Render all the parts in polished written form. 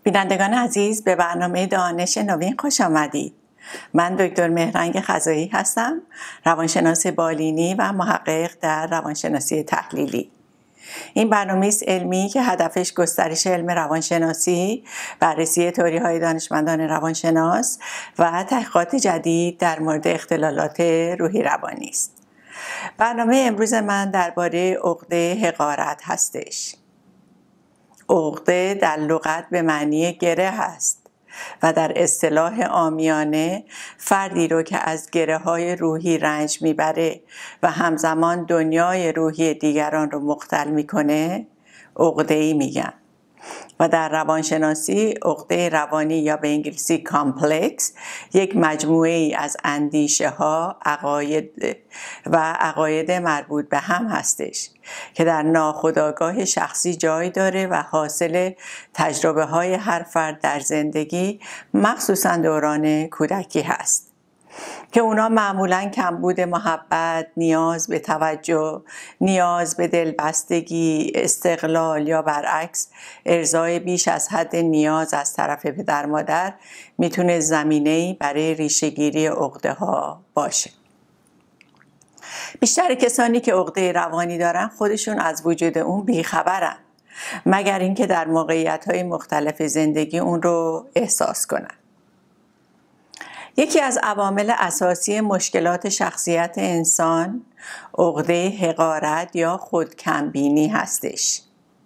بینندگان عزیز، به برنامه دانش نوین خوش آمدید. من دکتر مهرنگ خزایی هستم، روانشناس بالینی و محقق در روانشناسی تحلیلی. این برنامه است علمی که هدفش گسترش علم روانشناسی، بررسی تئوری‌های دانشمندان روانشناس و تحقیقات جدید در مورد اختلالات روحی روانی است. برنامه امروز من درباره عقده حقارت هستش. عقده در لغت به معنی گره هست و در اصطلاح عامیانه فردی رو که از گره‌های روحی رنج میبره و همزمان دنیای روحی دیگران رو مختل میکنه عقده‌ای میگن. و در روانشناسی عقده روانی یا به انگلیسی کامپلکس یک مجموعه ای از اندیشه ها، عقاید مربوط به هم هستش که در ناخودآگاه شخصی جای داره و حاصل تجربه های هر فرد در زندگی، مخصوصا دوران کودکی هست که اونا معمولاً کمبود محبت، نیاز به توجه، نیاز به دلبستگی، استقلال یا برعکس ارضای بیش از حد نیاز از طرف پدر مادر میتونه زمینه‌ای برای ریشه‌گیری عقده ها باشه. بیشتر کسانی که عقده روانی دارن خودشون از وجود اون بیخبرن، مگر اینکه در موقعیت‌های مختلف زندگی اون رو احساس کنن. یکی از عوامل اساسی مشکلات شخصیت انسان عقده حقارت یا خودکمبینی هستش.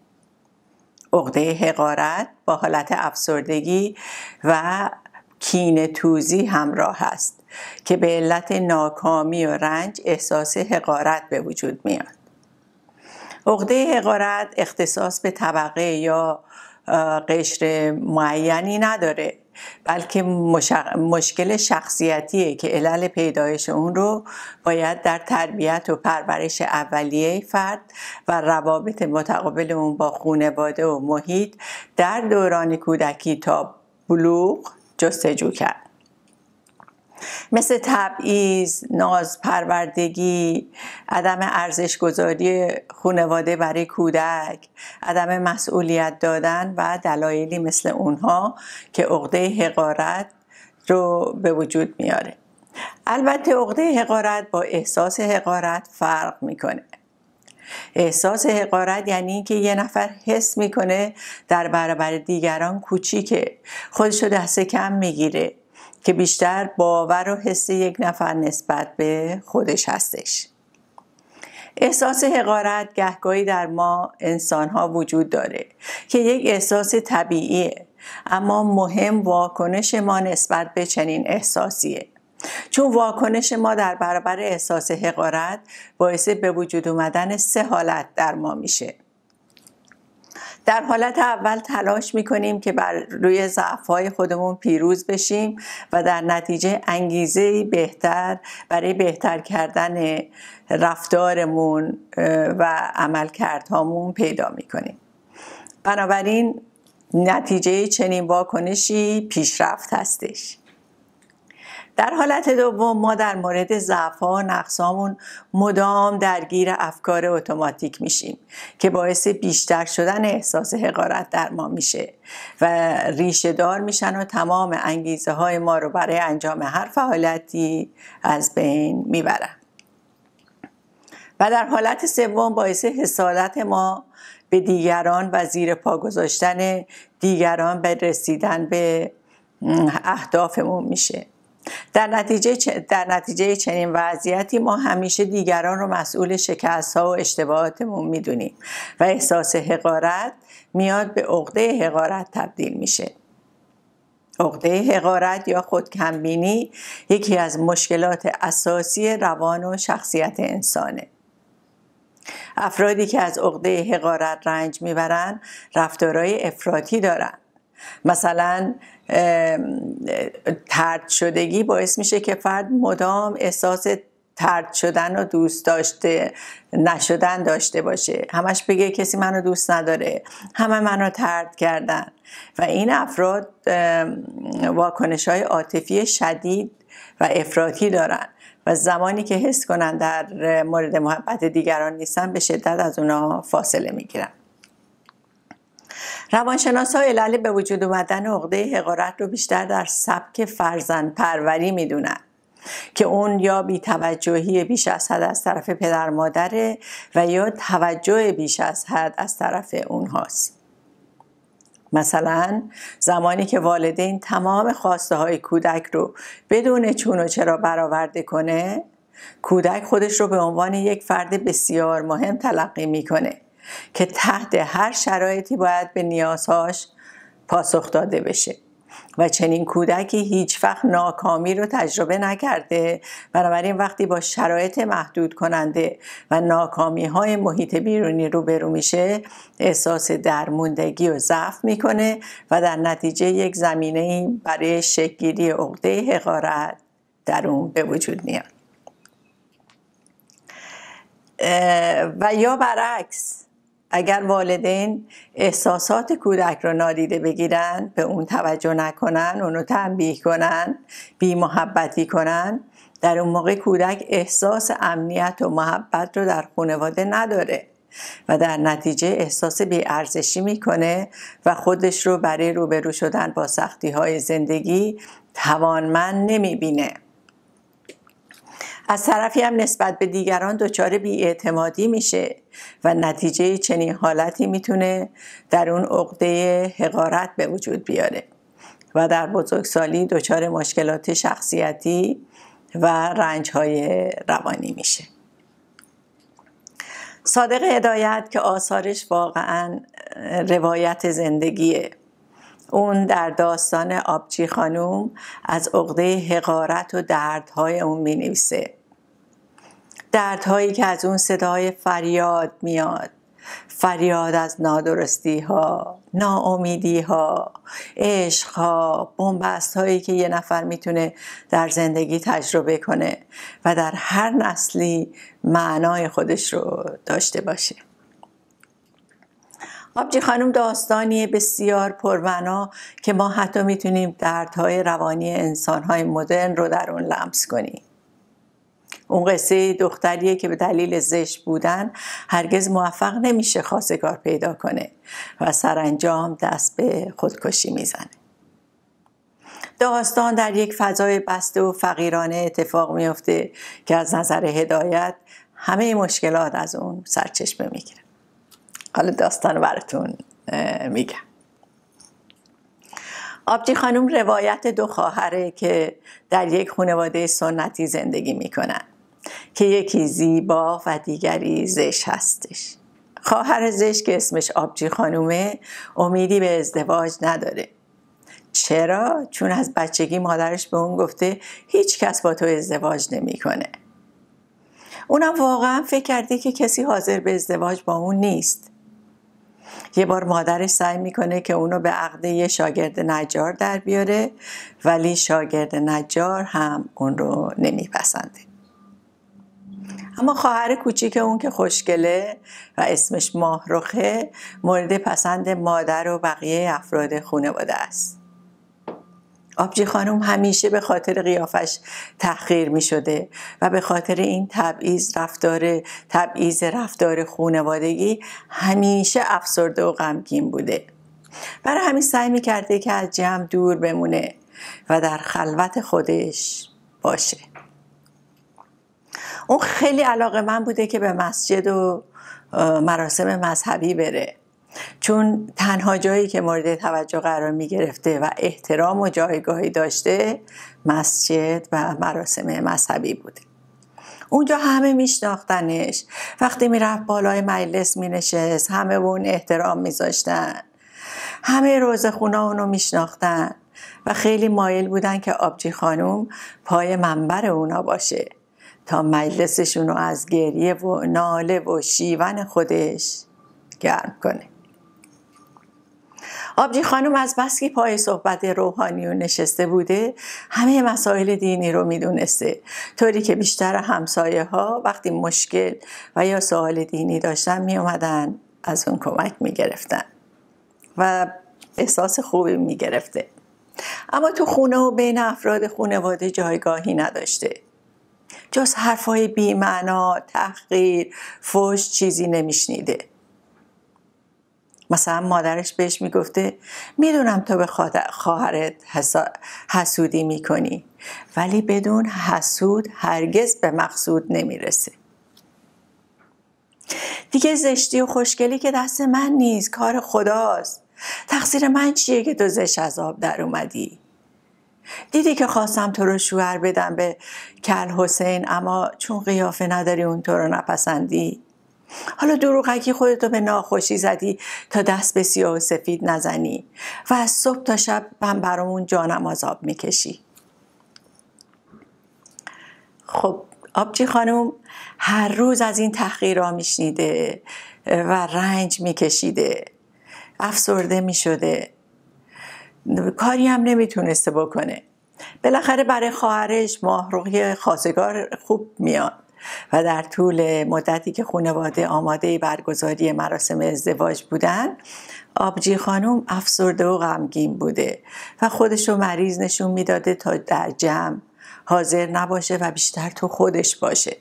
عقده حقارت با حالت افسردگی و کینه‌توزی همراه است که به علت ناکامی و رنج احساس حقارت به وجود میاد. عقده حقارت اختصاص به طبقه یا قشر معینی نداره، بلکه مشکل شخصیتیه که علل پیدایش اون رو باید در تربیت و پرورش اولیه فرد و روابط متقابل اون با خانواده و محیط در دوران کودکی تا بلوغ جستجو کرد. مثل تبعیض، نازپروردگی، عدم ارزش‌گذاری خانواده برای کودک، عدم مسئولیت دادن و دلایلی مثل اونها که عقده حقارت رو به وجود میاره. البته عقده حقارت با احساس حقارت فرق میکنه. احساس حقارت یعنی که یه نفر حس میکنه در برابر دیگران کوچیکه، خودشو دست کم میگیره، که بیشتر باور و حس یک نفر نسبت به خودش هستش. احساس حقارت گهگاهی در ما انسان‌ها وجود داره که یک احساس طبیعیه، اما مهم واکنش ما نسبت به چنین احساسیه، چون واکنش ما در برابر احساس حقارت باعث به وجود اومدن 3 حالت در ما میشه. در حالت اول تلاش میکنیم که بر روی ضعف‌های خودمون پیروز بشیم و در نتیجه انگیزه‌ای بهتر برای بهتر کردن رفتارمون و عملکردهامون پیدا میکنیم. بنابراین نتیجه چنین واکنشی پیشرفت هستش. در حالت دوم ما در مورد ضعف‌ها و نقص‌هامون مدام درگیر افکار اتوماتیک میشیم که باعث بیشتر شدن احساس حقارت در ما میشه و ریشه دار میشن و تمام انگیزه های ما رو برای انجام هر فعالیتی از بین میبرن. و در حالت سوم باعث حسادت ما به دیگران و زیر پا گذاشتن دیگران به رسیدن به اهدافمون میشه. در نتیجه چنین وضعیتی ما همیشه دیگران رو مسئول شکست‌ها و اشتباهاتمون میدونیم و احساس حقارت میاد به عقده حقارت تبدیل میشه. عقده حقارت یا خودکمبینی یکی از مشکلات اساسی روان و شخصیت انسانه. افرادی که از عقده حقارت رنج میبرن رفتارهای افراطی دارن. مثلا طرد شدگی باعث میشه که فرد مدام احساس طرد شدن و دوست داشته نشدن داشته باشه، همش بگه کسی منو دوست نداره، همه منو طرد کردن و این افراد واکنش‌های عاطفی شدید و افراطی دارن و زمانی که حس کنن در مورد محبت دیگران نیستن به شدت از اونا فاصله میگیرن. روانشناسا علل به وجود اومدن عقده حقارت رو بیشتر در سبک فرزند پروری میدونن که اون یا بی‌توجهی بیش از حد از طرف پدر مادره و یا توجه بیش از حد از طرف اونهاست. مثلا زمانی که والدین تمام خواسته های کودک رو بدون چون و چرا برآورده کنه، کودک خودش رو به عنوان یک فرد بسیار مهم تلقی میکنه که تحت هر شرایطی باید به نیازهاش پاسخ داده بشه و چنین کودکی هیچ وقت ناکامی رو تجربه نکرده. بنابراین وقتی با شرایط محدود کننده و ناکامی های محیط بیرونی روبرو میشه، احساس درموندگی و ضعف میکنه و در نتیجه یک زمینه برای شکل‌گیری عقده حقارت در اون به وجود میاد. و یا برعکس، اگر والدین احساسات کودک رو نادیده بگیرن، به اون توجه نکنن، اونو تنبیه کنن، بی محبتی کنن، در اون موقع کودک احساس امنیت و محبت رو در خانواده نداره و در نتیجه احساس بی‌ارزشی میکنه و خودش رو برای روبرو شدن با سختی‌های زندگی توانمند نمیبینه. از طرفی هم نسبت به دیگران دچار بی‌اعتمادی میشه و نتیجه چنین حالتی میتونه در اون عقده حقارت به وجود بیاره و در بزرگسالی دچار مشکلات شخصیتی و رنج‌های روانی میشه. صادق هدایت که آثارش واقعاً روایت زندگیه، اون در داستان آبجی خانوم از عقده حقارت و دردهای اون می نویسه. دردهایی که از اون صدای فریاد میاد، فریاد از نادرستی ها، ناامیدی ها، عشق ها، بنبست هایی که یه نفر میتونه در زندگی تجربه کنه و در هر نسلی معنای خودش رو داشته باشه. آبجی خانوم داستانی بسیار پرمعنا که ما حتی میتونیم دردهای روانی انسانهای مدرن رو در اون لمس کنیم. اون قصه دختریه که به دلیل زشت بودن هرگز موفق نمیشه خواستگار پیدا کنه و سرانجام دست به خودکشی میزنه. داستان در یک فضای بسته و فقیرانه اتفاق میفته که از نظر هدایت همه مشکلات از اون سرچشمه میگیره. حالا داستان رو براتون میگم. آبجی خانوم روایت دو خواهره که در یک خانواده سنتی زندگی میکنن که یکی زیبا و دیگری زشت هستش. خواهر زشت که اسمش آبجی خانومه امیدی به ازدواج نداره. چرا؟ چون از بچگی مادرش به اون گفته هیچ کس با تو ازدواج نمیکنه. اونم واقعا فکر کرده که کسی حاضر به ازدواج با اون نیست. یه بار مادرش سعی میکنه که اونو به عقد یه شاگرد نجار در بیاره، ولی شاگرد نجار هم اون رو نمیپسنده. اما خواهر کوچیک اون که خوشگله و اسمش ماهرخه مورد پسند مادر و بقیه افراد خانواده است. آبجی خانوم همیشه به خاطر قیافش تحقیر می شده و به خاطر این تبعیض رفتار خانوادگی همیشه افسرده و غمگین بوده. برای همین سعی می کرده که از جمع دور بمونه و در خلوت خودش باشه. اون خیلی علاقه‌مند بوده که به مسجد و مراسم مذهبی بره، چون تنها جایی که مورد توجه قرار می گرفته و احترام و جایگاهی داشته مسجد و مراسم مذهبی بوده. اونجا همه می شناختنش. وقتی می رفت بالای مجلس می نشست، همه به اون احترام می ذاشتن. همه روزخونا اونو می شناختن و خیلی مایل بودن که آبجی خانوم پای منبر اونا باشه تا مجلسشون رو از گریه و ناله و شیون خودش گرم کنه. آبجی خانوم از بس که پای صحبت روحانیون نشسته بوده همه مسائل دینی رو میدونسته، طوری که بیشتر همسایه ها وقتی مشکل و یا سوال دینی داشتن می اومدن از اون کمک می گرفتن و احساس خوبی می گرفته. اما تو خونه و بین افراد خانواده جایگاهی نداشته. جز حرفای بی‌معنا، تحقیر، فحش چیزی نمیشنیده. مثلا مادرش بهش میگفته میدونم تو به خواهرت حسودی میکنی، ولی بدون حسود هرگز به مقصود نمیرسه. دیگه زشتی و خوشگلی که دست من نیست، کار خداست. تقصیر من چیه که تو زشت از آب در اومدی؟ دیدی که خواستم تو رو شوهر بدم به کل حسین، اما چون قیافه نداری اون تو رو نپسندی. حالا دروغکی خودتو به ناخوشی زدی تا دست به سیاه و سفید نزنی و از صبح تا شب من برامون جانم آب میکشی. خب آبجی خانم هر روز از این تحقیرها میشنیده و رنج میکشیده، افسرده میشده، کاری هم نمیتونسته بکنه. بالاخره برای خواهرش ماهروغی خواستگار خوب میاد و در طول مدتی که خانواده آماده برگزاری مراسم ازدواج بودن، آبجی خانم افسرده و غمگین بوده و خودشو مریض نشون میداده تا در جمع حاضر نباشه و بیشتر تو خودش باشه.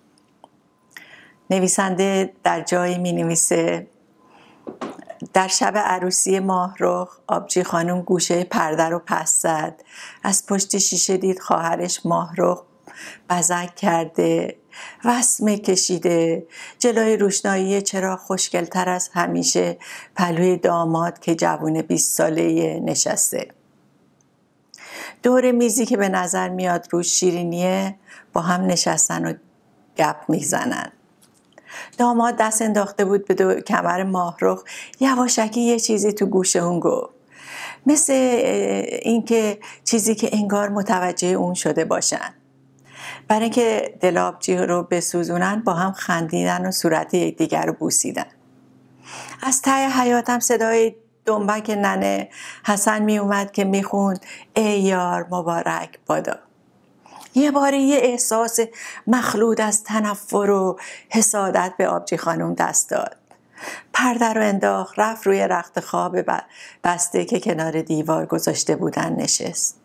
نویسنده در جایی می نویسه در شب عروسی ماهرخ آبجی خانم گوشه پرده رو پس زد. از پشت شیشه دید خواهرش ماهرخ بزک کرده، وسمه کشیده، جلوی روشنایی چراغ خوشگل‌تر از همیشه پهلوی داماد که جوون 20 ساله نشسته. دور میزی که به نظر میاد روش شیرینیه با هم نشستن و گپ میزنن. داماد دست انداخته بود به کمر ماهرخ، یواشکی یه چیزی تو گوش اون گفت، مثل اینکه چیزی که انگار متوجه اون شده باشن. برای اینکه دل آبجی رو بسوزونن با هم خندیدن و صورت یکدیگر رو بوسیدن. از ته حیاتم صدای دنبک ننه حسن می اومد که می خوند ای یار مبارک بادا. یه باری یه احساس مخلوط از تنفر و حسادت به آبجی خانم دست داد. پرده رو انداخت، رفت روی رخت خواب بسته که کنار دیوار گذاشته بودن نشست.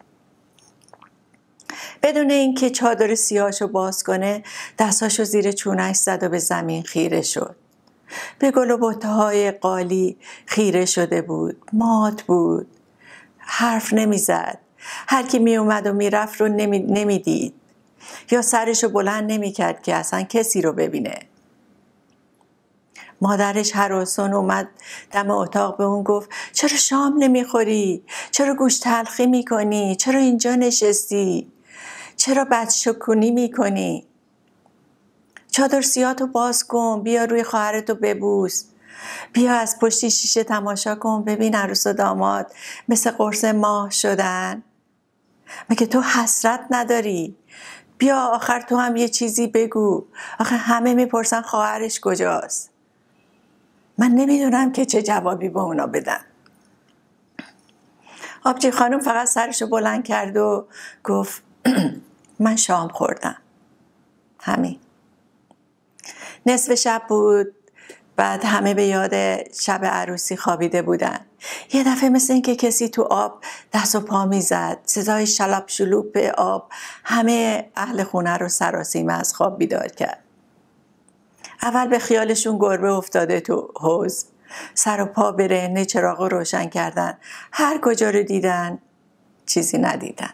بدون اینکه چادر سیاهشو باز کنه دستاشو زیر چونش زد و به زمین خیره شد. به گل و بته‌های قالی خیره شده بود، مات بود، حرف نمیزد. هر کی می اومد و میرفت رو نمیدید یا سرشو بلند نمیکرد که اصلا کسی رو ببینه. مادرش هراسان اومد دم اتاق به اون گفت چرا شام نمیخوری؟ چرا گوشت تلخی میکنی؟ چرا اینجا نشستی؟ چرا بدشکونی میکنی؟ چادر سیاهتو باز کن، بیا روی خواهرتو ببوس، بیا از پشت شیشه تماشا کن، ببین عروس و داماد مثل قرص ماه شدن. مگه تو حسرت نداری؟ بیا آخر تو هم یه چیزی بگو. آخه همه میپرسن خواهرش کجاست. من نمیدونم که چه جوابی به اونا بدم. آبجی خانم فقط سرشو بلند کرد و گفت من شام خوردم. همین. نصف شب بود. بعد همه به یاد شب عروسی خوابیده بودن. یه دفعه مثل این که کسی تو آب دست و پا میزد. صدای شلپ شلوپ آب همه اهل خونه رو سراسیمه از خواب بیدار کرد. اول به خیالشون گربه افتاده تو حوض. سر و پا برهنه چراغ روشن کردن. هر کجا رو دیدن چیزی ندیدن.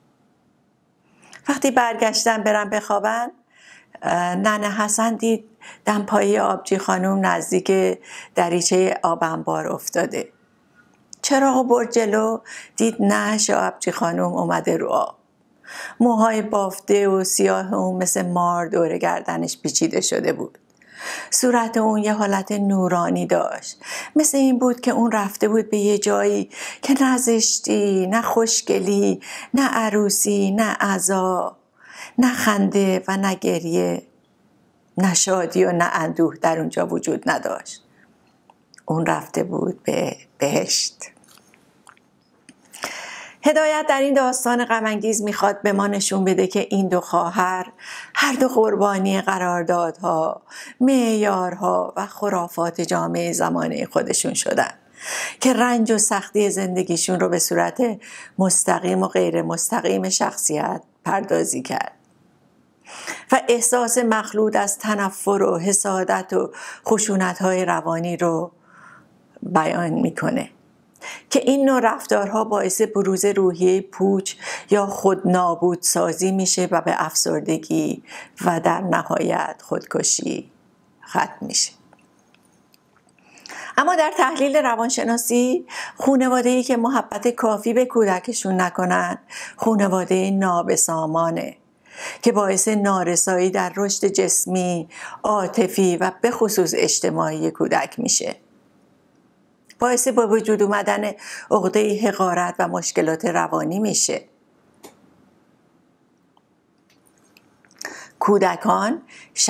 وقتی برگشتن برن بخوابن، ننه حسن دید دمپایی آبجی خانم نزدیک دریچه آب انبار افتاده. چراغو برد جلو، دید نعش آبجی خانم اومده رو آب. موهای بافته و سیاه اون مثل مار دور گردنش پیچیده شده بود. صورت اون یه حالت نورانی داشت. مثل این بود که اون رفته بود به یه جایی که نه زشتی، نه خوشگلی، نه عروسی، نه عزا، نه خنده و نه گریه، نه شادی و نه اندوه در اونجا وجود نداشت. اون رفته بود به بهشت. هدایت در این داستان غم‌انگیز میخواد به ما نشون بده که این دو خواهر هر دو قربانی قراردادها، معیارها و خرافات جامعه زمانه خودشون شدن که رنج و سختی زندگیشون رو به صورت مستقیم و غیر مستقیم شخصیت پردازی کرد و احساس مخلوط از تنفر و حسادت و خشونت‌های روانی رو بیان میکنه که این نوع رفتارها باعث بروز روحیه پوچ یا خودنابود سازی میشه و به افسردگی و در نهایت خودکشی ختم میشه. اما در تحلیل روانشناسی، خانواده‌ای که محبت کافی به کودکشون نکنن خانواده نابسامانه که باعث نارسایی در رشد جسمی، عاطفی و به خصوص اجتماعی کودک میشه. باعث با وجود اومدن عقده حقارت و مشکلات روانی میشه. کودکان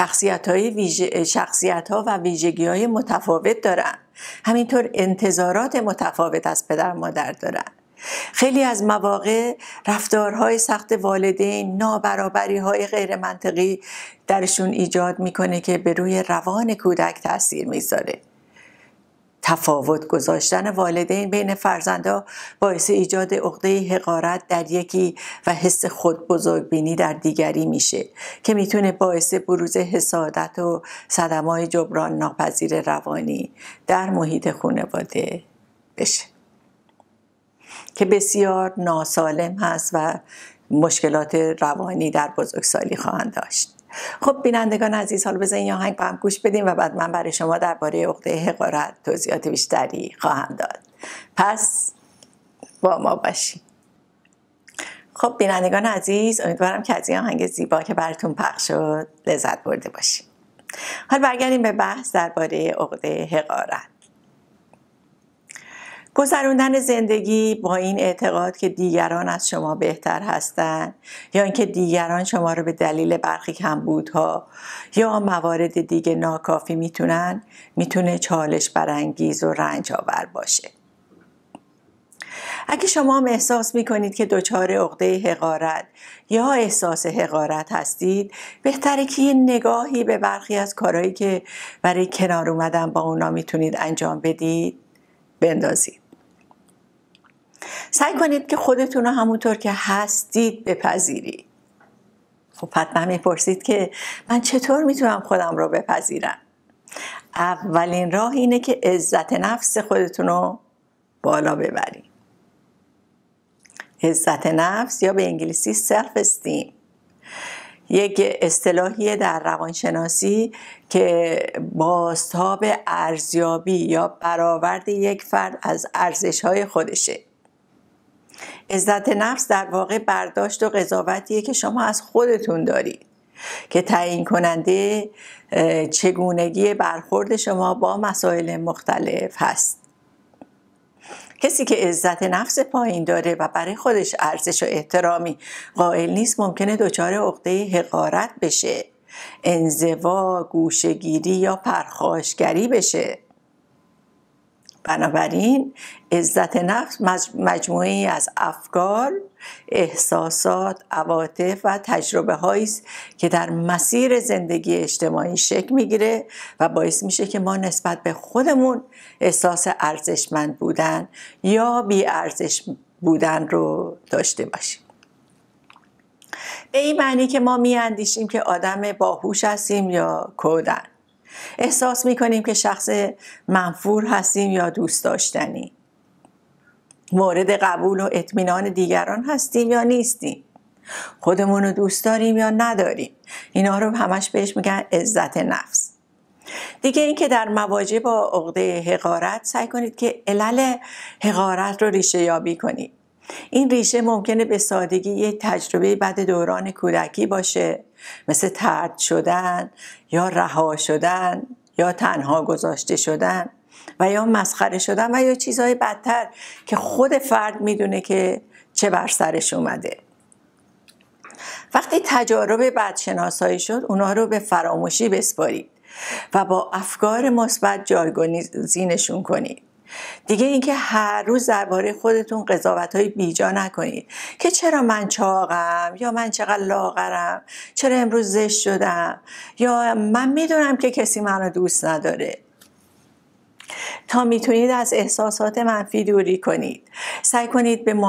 شخصیت‌ها و ویژگی‌های متفاوت دارن. همینطور انتظارات متفاوت از پدر مادر دارن. خیلی از مواقع رفتارهای سخت والدین نابرابری‌های غیر منطقی درشون ایجاد میکنه که به روی روان کودک تأثیر میذاره. تفاوت گذاشتن والدین بین فرزندها باعث ایجاد عقده حقارت در یکی و حس خود بزرگبینی در دیگری میشه که میتونه باعث بروز حسادت و صدمات جبران ناپذیر روانی در محیط خانواده بشه که بسیار ناسالم هست و مشکلات روانی در بزرگسالی خواهند داشت. خب بینندگان عزیز، حالا بذارین یه آهنگ با هم گوش بدیم و بعد من برای شما درباره عقده حقارت توضیحات بیشتری خواهم داد. پس با ما باشین. خب بینندگان عزیز، امیدوارم که از این آهنگ زیبا که براتون پخش شد لذت برده باشین. حالا برگردیم به بحث درباره عقده حقارت. گذراندن زندگی با این اعتقاد که دیگران از شما بهتر هستند یا اینکه دیگران شما رو به دلیل برخی کمبودها یا موارد دیگه ناکافی میتونه چالش برانگیز و رنج آور باشه. اگه شما هم احساس میکنید که دچار عقده حقارت یا احساس حقارت هستید، بهتره که یه نگاهی به برخی از کارهایی که برای کنار اومدن با اونا میتونید انجام بدید بندازید. سعی کنید که خودتون رو همونطور که هستید بپذیرید. خب حتما میپرسید که من چطور میتونم خودم رو بپذیرم؟ اولین راه اینه که عزت نفس خودتون رو بالا ببرید. عزت نفس یا به انگلیسی سلف استیم یک اصطلاحیه در روانشناسی که بازتاب ارزیابی یا برآورد یک فرد از ارزش‌های خودشه. عزت نفس در واقع برداشت و قضاوتیه که شما از خودتون دارید که تعیین کننده چگونگی برخورد شما با مسائل مختلف هست. کسی که عزت نفس پایین داره و برای خودش ارزش و احترامی قائل نیست ممکنه دچار عقده حقارت بشه، انزوا، گوشه‌گیری یا پرخاشگری بشه. بنابراین عزت نفس مجموعه‌ای از افکار، احساسات، عواطف و تجربه هایی است که در مسیر زندگی اجتماعی شکل میگیره و باعث میشه که ما نسبت به خودمون احساس ارزشمند بودن یا بی ارزش بودن رو داشته باشیم. به این معنی که ما میاندیشیم که آدم باهوش هستیم یا کودن. احساس میکنیم که شخص منفور هستیم یا دوست داشتنی. مورد قبول و اطمینان دیگران هستیم یا نیستیم. خودمون رو دوست داریم یا نداریم. اینا رو همش بهش میگن عزت نفس. دیگه این که در مواجه با عقده حقارت سعی کنید که علل حقارت رو ریشه یابی کنید. این ریشه ممکنه به سادگی یک تجربه بعد دوران کودکی باشه، مثل طرد شدن یا رها شدن یا تنها گذاشته شدن و یا مسخره شدن و یا چیزهای بدتر که خود فرد میدونه که چه بر سرش اومده. وقتی تجارب بد شناسایی شد، اونا رو به فراموشی بسپارید و با افکار مثبت جایگزینشون کنید. دیگه اینکه هر روز درباره خودتون قضاوت‌های بیجا نکنید که چرا من چاقم یا من چقدر لاغرم، چرا امروز زشت شدم یا من میدونم که کسی منو دوست نداره. تا میتونید از احساسات منفی دوری کنید. سعی کنید به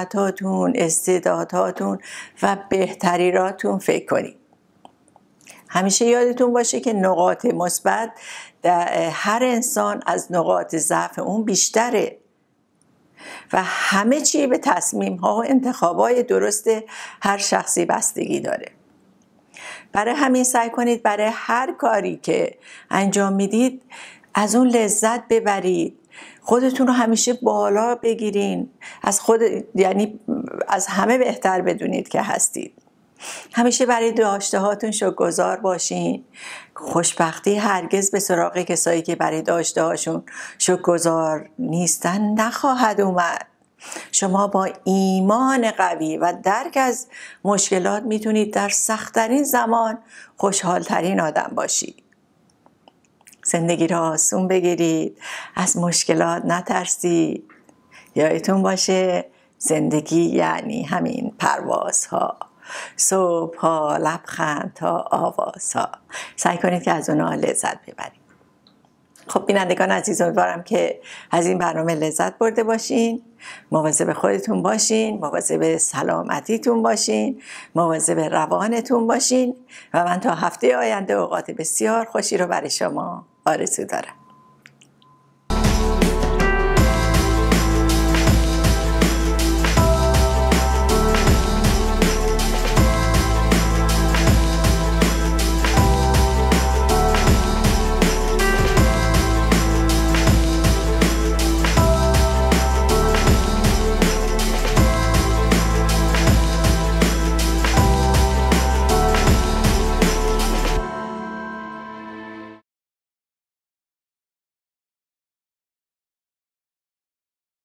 موفقیتاتون، استعداداتون و بهتریناتون فکر کنید. همیشه یادتون باشه که نقاط مثبت در هر انسان از نقاط ضعف اون بیشتره و همه چی به تصمیم ها و انتخابای درست هر شخصی بستگی داره. برای همین سعی کنید برای هر کاری که انجام میدید از اون لذت ببرید، خودتون رو همیشه بالا بگیرین، یعنی از همه بهتر بدونید که هستید. همیشه برای داشته هاتون شکرگزار باشین. خوشبختی هرگز به سراغ کسایی که برای داشته هاشون شکرگزار نیستن نخواهد اومد. شما با ایمان قوی و درک از مشکلات میتونید در سخت‌ترین زمان خوشحالترین آدم باشید. زندگی را آسون بگیرید، از مشکلات نترسید. یادتون باشه زندگی یعنی همین پروازها، صبح‌ها، لبخندها، آوازها. سعی کنید که از اونها لذت ببرید. خب بینندگان عزیز، امیدوارم که از این برنامه لذت برده باشین. مواظب خودتون باشین، مواظب سلامتیتون باشین، مواظب روانتون باشین و من تا هفته آینده اوقات بسیار خوشی رو برای شما آرزو دارم.